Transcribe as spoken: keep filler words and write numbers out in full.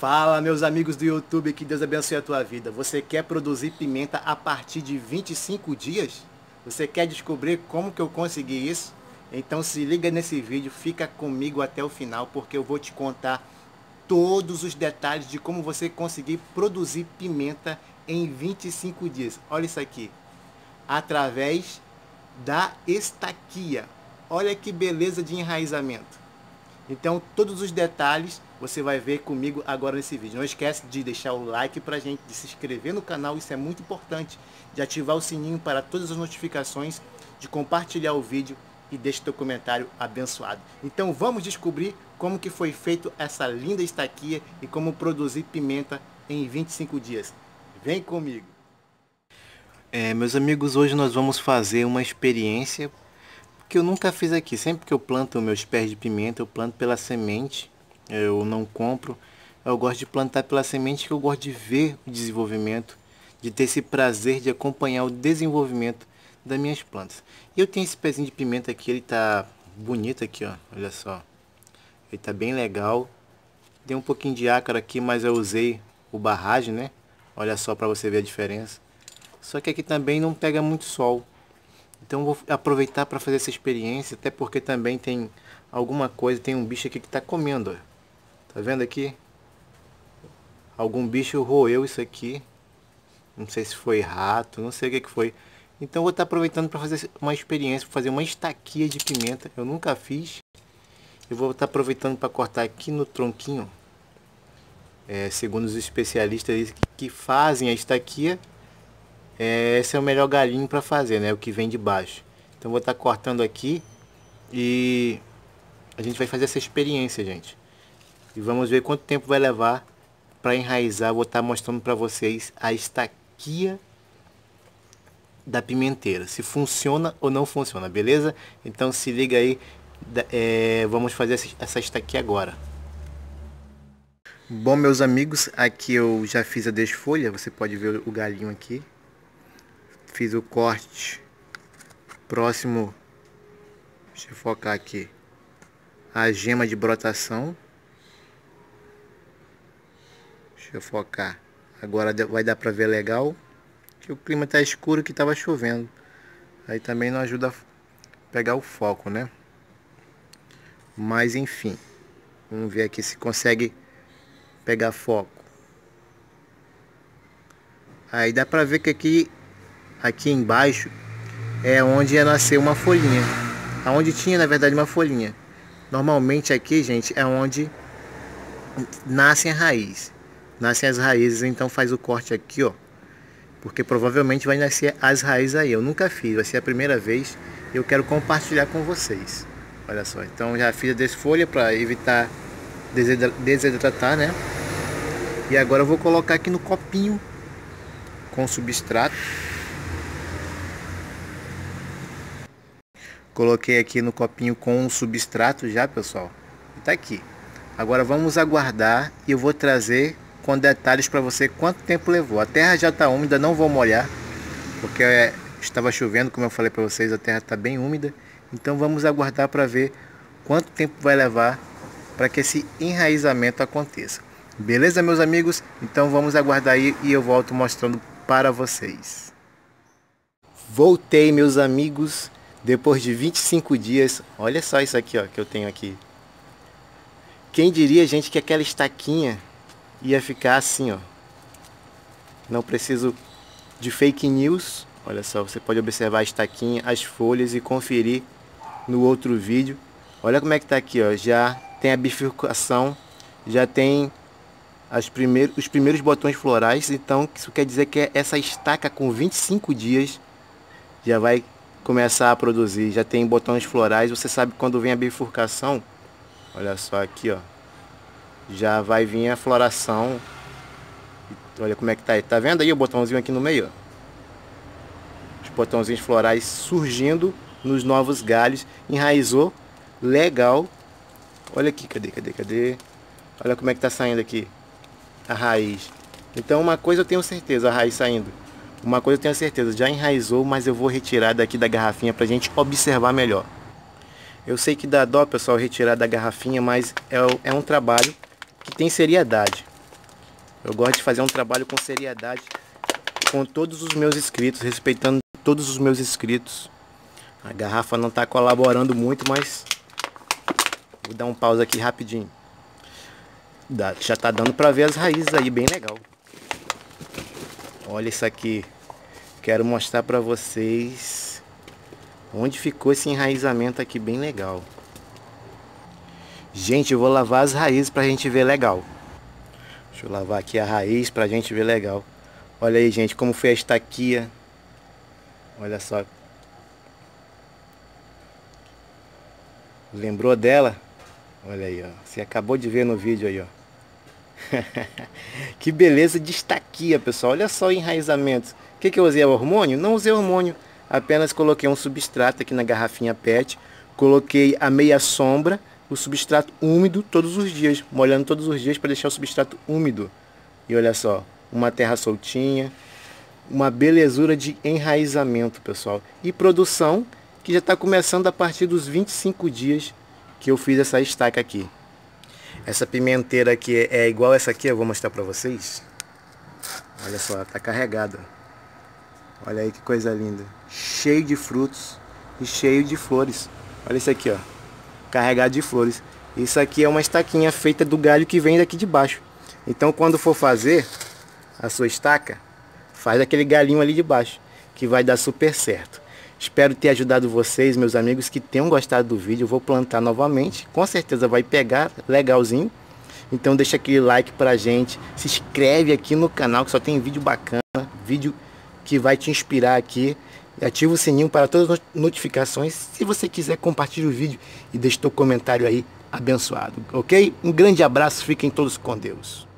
Fala, meus amigos do YouTube, que Deus abençoe a tua vida. Você quer produzir pimenta a partir de vinte e cinco dias? Você quer descobrir como que eu consegui isso? Então se liga nesse vídeo, fica comigo até o final, porque eu vou te contar todos os detalhes de como você conseguir produzir pimenta em vinte e cinco dias. Olha isso aqui, através da estaquia. Olha que beleza de enraizamento. Então todos os detalhes você vai ver comigo agora nesse vídeo. Não esquece de deixar o like pra gente, de se inscrever no canal, isso é muito importante, de ativar o sininho para todas as notificações, de compartilhar o vídeo e deixe teu comentário abençoado. Então vamos descobrir como que foi feito essa linda estaquia e como produzir pimenta em vinte e cinco dias. Vem comigo! É, meus amigos, hoje nós vamos fazer uma experiência que eu nunca fiz aqui. Sempre que eu planto meus pés de pimenta, eu planto pela semente, eu não compro. Eu gosto de plantar pela semente, que eu gosto de ver o desenvolvimento, de ter esse prazer de acompanhar o desenvolvimento das minhas plantas. E eu tenho esse pezinho de pimenta aqui, ele tá bonito aqui, ó, olha só. Ele tá bem legal. Deu um pouquinho de ácaro aqui, mas eu usei o barragem, né? Olha só para você ver a diferença. Só que aqui também não pega muito sol. Então vou aproveitar para fazer essa experiência, até porque também tem alguma coisa, tem um bicho aqui que está comendo, ó. Tá vendo aqui? Algum bicho roeu isso aqui. Não sei se foi rato, não sei o que que foi. Então vou estar aproveitando para fazer uma experiência, para fazer uma estaquia de pimenta. Eu nunca fiz. Eu vou estar aproveitando para cortar aqui no tronquinho. É, segundo os especialistas que fazem a estaquia, é, esse é o melhor galinho para fazer, né? O que vem de baixo. Então vou estar cortando aqui e a gente vai fazer essa experiência, gente. E vamos ver quanto tempo vai levar para enraizar. Vou estar mostrando para vocês a estaquia da pimenteira, se funciona ou não funciona, beleza? Então se liga aí, é, vamos fazer essa estaquia agora. Bom, meus amigos, aqui eu já fiz a desfolha, você pode ver o galinho aqui. Fiz o corte próximo, deixa eu focar aqui, a gema de brotação. Deixa eu focar. Agora vai dar pra ver legal. Que o clima tá escuro, que tava chovendo. Aí também não ajuda a pegar o foco, né? Mas enfim. Vamos ver aqui se consegue pegar foco. Aí dá pra ver que aqui, aqui embaixo é onde ia nascer uma folhinha. Aonde tinha, na verdade, uma folhinha. Normalmente aqui, gente, é onde nascem a raiz. Nascem as raízes, então faz o corte aqui, ó. Porque provavelmente vai nascer as raízes aí. Eu nunca fiz, vai ser a primeira vez. E eu quero compartilhar com vocês. Olha só, então já fiz a desfolha para evitar desidratar, né? E agora eu vou colocar aqui no copinho com substrato. Coloquei aqui no copinho com substrato já, pessoal. E tá aqui. Agora vamos aguardar e eu vou trazer com detalhes para você quanto tempo levou. A terra já está úmida, não vou molhar, porque é, estava chovendo, como eu falei para vocês, a terra está bem úmida. Então vamos aguardar para ver quanto tempo vai levar para que esse enraizamento aconteça. Beleza, meus amigos? Então vamos aguardar aí e eu volto mostrando para vocês. Voltei, meus amigos, depois de vinte e cinco dias. Olha só isso aqui, ó, que eu tenho aqui. Quem diria, gente, que aquela estaquinha ia ficar assim, ó. Não preciso de fake news. Olha só, você pode observar a estaquinha, as folhas e conferir no outro vídeo. Olha como é que tá aqui, ó. Já tem a bifurcação, já tem as primeiros, os primeiros botões florais. Então isso quer dizer que essa estaca com vinte e cinco dias já vai começar a produzir. Já tem botões florais. Você sabe quando vem a bifurcação? Olha só aqui, ó. Já vai vir a floração. Olha como é que tá aí. Tá vendo aí o botãozinho aqui no meio, ó? Os botãozinhos florais surgindo nos novos galhos. Enraizou. Legal. Olha aqui, cadê, cadê, cadê? Olha como é que tá saindo aqui a raiz. Então uma coisa eu tenho certeza, a raiz saindo. Uma coisa eu tenho certeza, já enraizou, mas eu vou retirar daqui da garrafinha pra gente observar melhor. Eu sei que dá dó, pessoal, retirar da garrafinha, mas é, é um trabalho que tem seriedade. Eu gosto de fazer um trabalho com seriedade, com todos os meus inscritos, respeitando todos os meus inscritos. A garrafa não está colaborando muito, mas vou dar um pause aqui rapidinho. Dá, já tá dando para ver as raízes aí, bem legal. Olha isso aqui. Quero mostrar para vocês onde ficou esse enraizamento aqui, bem legal. Gente, eu vou lavar as raízes pra gente ver legal. Deixa eu lavar aqui a raiz pra gente ver legal. Olha aí, gente, como foi a estaquia. Olha só. Lembrou dela? Olha aí, ó. Você acabou de ver no vídeo aí, ó. Que beleza de estaquia, pessoal. Olha só o enraizamento. O que que eu usei? Hormônio? Não usei hormônio. Apenas coloquei um substrato aqui na garrafinha pet. Coloquei a meia sombra, o substrato úmido todos os dias. Molhando todos os dias para deixar o substrato úmido. E olha só, uma terra soltinha. Uma belezura de enraizamento, pessoal. E produção que já está começando a partir dos vinte e cinco dias que eu fiz essa estaca aqui. Essa pimenteira aqui é igual essa aqui, eu vou mostrar para vocês. Olha só, tá carregada. Olha aí que coisa linda. Cheio de frutos e cheio de flores. Olha isso aqui, ó. Carregado de flores. Isso aqui é uma estaquinha feita do galho que vem daqui de baixo. Então quando for fazer a sua estaca, faz aquele galinho ali de baixo, que vai dar super certo. Espero ter ajudado vocês, meus amigos, que tenham gostado do vídeo. Eu vou plantar novamente, com certeza vai pegar legalzinho. Então deixa aquele like pra gente, se inscreve aqui no canal que só tem vídeo bacana, vídeo que vai te inspirar aqui. E ativa o sininho para todas as notificações. Se você quiser, compartilhe o vídeo e deixe seu comentário aí abençoado, ok? Um grande abraço, fiquem todos com Deus.